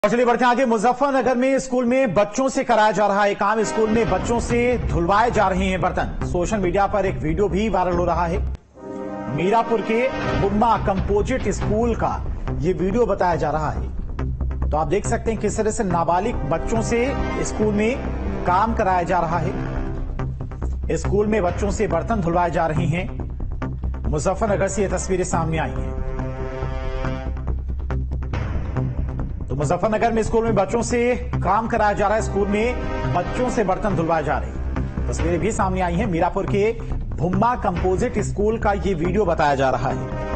चलिए बढ़ते हैं आगे। मुजफ्फरनगर में स्कूल में बच्चों से कराया जा रहा है काम। स्कूल में बच्चों से धुलवाए जा रहे हैं बर्तन। सोशल मीडिया पर एक वीडियो भी वायरल हो रहा है। मीरापुर के बुम्मा कंपोजिट स्कूल का ये वीडियो बताया जा रहा है। तो आप देख सकते हैं किस तरह से नाबालिग बच्चों से स्कूल में काम कराया जा रहा है। स्कूल में बच्चों से बर्तन धुलवाए जा रहे हैं। मुजफ्फरनगर से ये तस्वीरें सामने आई हैं। तो मुजफ्फरनगर में स्कूल में बच्चों से काम कराया जा रहा है। स्कूल में बच्चों से बर्तन धुलवाए जा रहे हैं। तस्वीरें भी सामने आई हैं। मीरापुर के बुम्मा कंपोजिट स्कूल का ये वीडियो बताया जा रहा है।